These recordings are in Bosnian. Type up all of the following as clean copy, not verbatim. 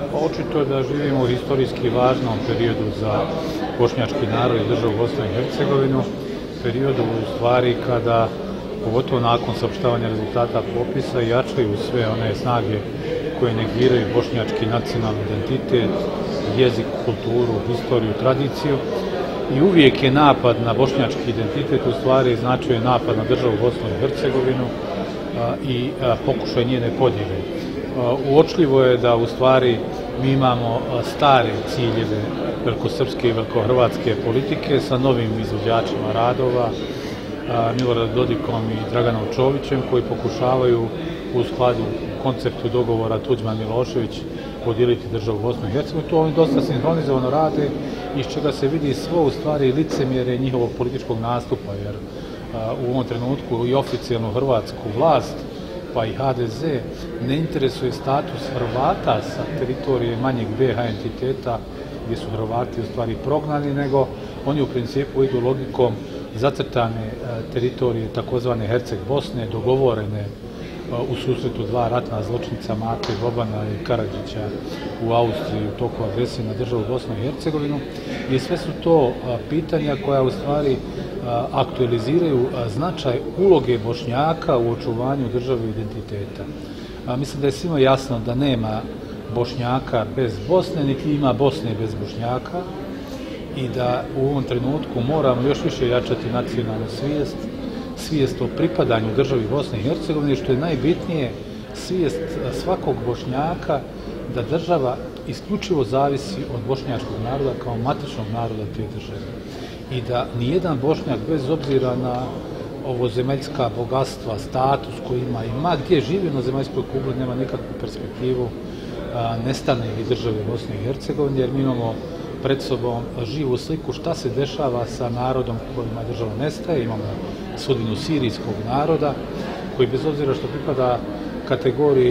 Očito je da živimo u historijski važnom periodu za bošnjački narod i državu Bosnu i Hercegovinu, periodu u stvari kada, pogotovo nakon saopštavanja rezultata popisa, jačaju sve one snage koje negiraju bošnjački nacionalni identitet, jezik, kulturu, historiju, tradiciju. I uvijek je napad na bošnjački identitet u stvari značio napad na državu Bosnu i Hercegovinu i pokušaj njene podjele. Uočljivo je da u stvari mi imamo stare ciljeve velikosrpske i velikohrvatske politike sa novim izvođačima radova, Miloradom Dodikom i Draganom Čovićem, koji pokušavaju u skladu konceptu dogovora Tuđman-Milošević podijeliti državu Bosnu i Hercegovinu. To oni dosta sinhronizovano rade, iz čega se vidi svo u stvari licemjerje njihovog političkog nastupa, jer u ovom trenutku i oficijalnu hrvatsku vlast pa i HDZ ne interesuje status Hrvata sa teritorije manjeg BiH entiteta gdje su Hrvati u stvari prognani, nego oni u principu idu logikom zacrtane teritorije takozvane Herceg Bosne, dogovorene u susretu dva ratna zločinca Mate Bobana i Karadžića u Austriji u toku agresije na državu Bosnu i Hercegovinu. I sve su to pitanja koja u stvari aktualiziraju značaj uloge Bošnjaka u očuvanju države i identiteta. Mislim da je svima jasno da nema Bošnjaka bez Bosne, niti ima Bosne bez Bošnjaka i da u ovom trenutku moramo još više jačati nacionalnu svijest o pripadanju državi Bosne i Hercegovine, što je najbitnije, svijest svakog Bošnjaka da država isključivo zavisi od bošnjačkog naroda kao matičnog naroda te države. I da nijedan Bošnjak, bez obzira na ovozemaljska bogatstva, status koji ima i ma gdje živi na zemaljskoj kugli, nema nikakvu perspektivu nestane i države Bosne i Hercegovine, jer mi imamo pred sobom živu sliku šta se dešava sa narodom kojima država nestaje. Imamo sudbinu sirijskog naroda koji, bez obzira što pripada kategoriji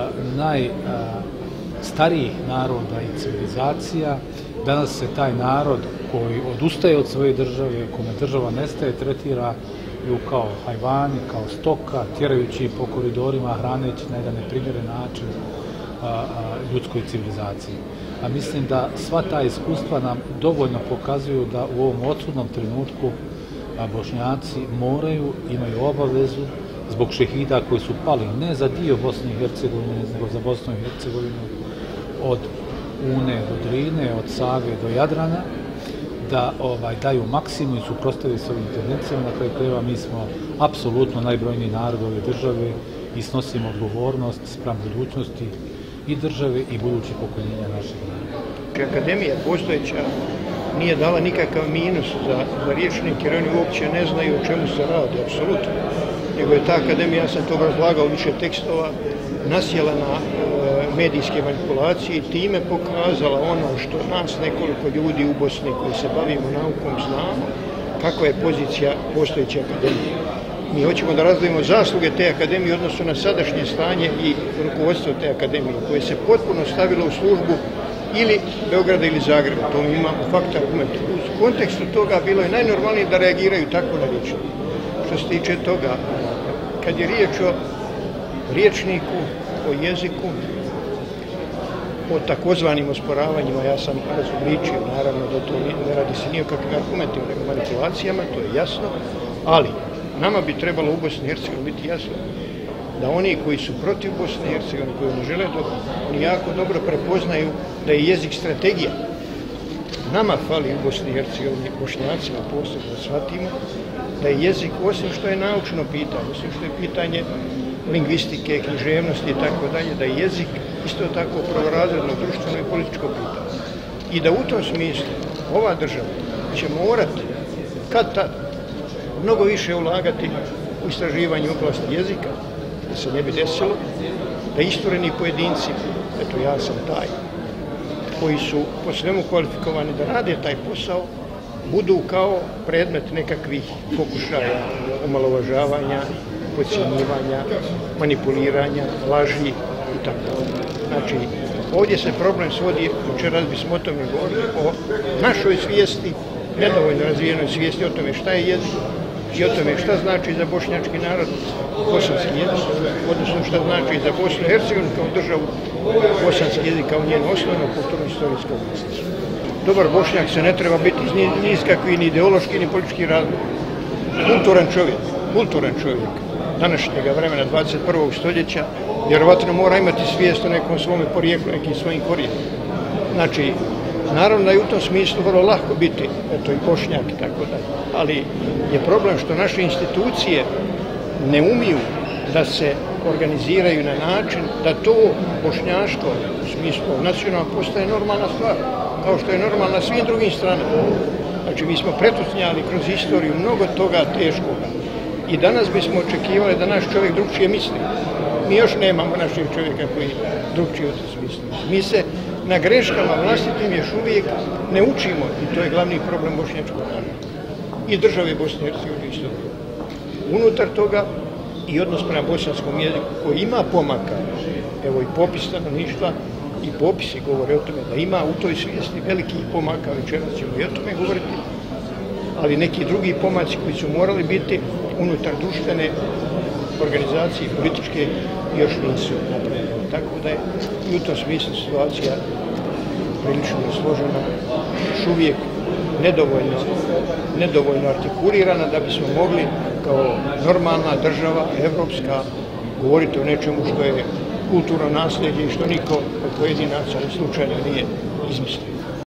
najstarijih naroda i civilizacija, danas se taj narod koji odustaje od svoje države, kome država nestaje, tretira ju kao hajvani, kao stoka, tjerajući po koridorima, hraneći na jedan neprimjeren način ljudskoj civilizaciji. A mislim da sva ta iskustva nam dovoljno pokazuju da u ovom odsudnom trenutku Bošnjaci imaju obavezu zbog šehida koji su pali ne za dio Bosne i Hercegovine, nego za Bosnu i Hercegovinu, od Une do Drine, od Save do Jadrana, da daju maksimum i suprotstave s ovim tendencijama. Na kraju krajeva mi smo apsolutno najbrojniji narod ove države i snosimo odgovornost spram budućnosti i države i budućih pokoljenja našeg naroda. Akademija postojeća nije dala nikakav minus za rječnike, jer oni uopće ne znaju o čemu se radi, apsolutno. Nego je ta akademija, ja sam to razlagao više tekstova, nasjela na medijske manipulacije i time pokazala ono što nas nekoliko ljudi u Bosni koji se bavimo naukom znamo, kakva je pozicija postojeće akademije. Mi hoćemo da razdvojimo zasluge te akademije u odnosu na sadašnje stanje i rukovodstvo te akademije, koje se potpuno stavilo u službu ili Beograda ili Zagreba. To mi imamo fakt argument. U kontekstu toga bilo je najnormalnije da reagiraju tako na rječnik. Što se tiče toga, kad je riječ o rječniku, o jeziku, o takozvanim osporavanjima, ja sam razobličio, naravno da to ne radi se ni o kakvim argumentima, nego manipulacijama, to je jasno, ali nama bi trebalo u Bosni i Hercegovini biti jasno da oni koji su protiv Bosne i Hercegovine, koji ne žele dobro, oni jako dobro prepoznaju da je jezik strategija. Nama fali u Bosni i Hercegovini, Bošnjacima posebno shvatimo, da je jezik, osim što je naučno pitanje, osim što je pitanje lingvistike, književnosti i tako dalje, da je jezik isto tako prvorazredno društveno i političko pitanje. I da u tom smislu ova država će morati kad tad mnogo više ulagati u istraživanje oblasti jezika, da se ne bi desilo, da istureni pojedinci, eto ja sam taj, koji su po svemu kvalifikovani da rade taj posao, budu kao predmet nekakvih pokušaja omalovažavanja, podcjenjivanja, manipuliranja, laži i tako. Znači, ovdje se problem svodi, večeras bismo o tome govorili, o našoj svijesti, nedovoljno razvijenoj svijesti o tome šta je jezik, i o tome šta znači za bošnjački narod bosanski jezik, odnosno šta znači za Bosnu i Hercegovinu kao državu bosanski jezik kao njeno osnovno kulturno-istorijsko nasljeđe. Dobar Bošnjak se ne treba biti ni iz kakvi ni ideološki ni politički razlog. Kulturan čovjek današnjega vremena 21. stoljeća vjerovatno mora imati svijest o nekom svome porijeklu, nekim svojim korijenima. Znači, naravno da je u tom smislu vrlo lako biti, eto i Bošnjak i tako dalje, ali je problem što naše institucije ne umiju da se organiziraju na način da to bošnjaštvo u smislu nacionalno postaje normalna stvar, kao što je normalna na svim drugim stranama. Znači, mi smo pretucnjali kroz istoriju mnogo toga teškoga i danas bismo očekivali da naš čovjek drugčije misli. Mi još nemamo našeg čovjeka koji drugčije u to misli. Mi se na greškama vlastitim još uvijek ne učimo i to je glavni problem bošnjačkog naroda i države Bosne i Hercegovine isto. Unutar toga i odnos prema bosanskom jeziku koji ima pomaka, evo i popis stanovništva i popisi govore o tome da ima u toj svijesti velikih pomaka, večeras ćemo i o tome govoriti, ali neki drugi pomaci koji su morali biti unutar društvene organizacije političke još nisu napravljene. Tako da je i u tom smislu situacija prilično složena, još uvijek nedovoljno artikulirana da bismo mogli kao normalna država, evropska, govoriti o nečemu što je kulturno nasljeđe i što niko od pojedinaca slučajno nije izmislio.